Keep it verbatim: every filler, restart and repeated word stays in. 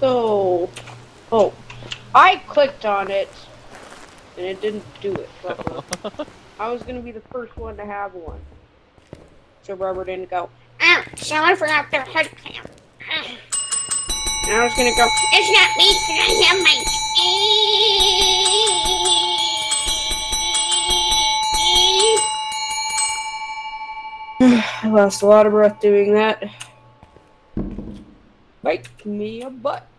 though? Oh, I clicked on it, and it didn't do it properly. I was gonna be the first one to have one. So Rubber didn't go, ah, someone forgot their head cam. And I was gonna go, it's not me, can I have my... I lost a lot of breath doing that. Bite me a butt.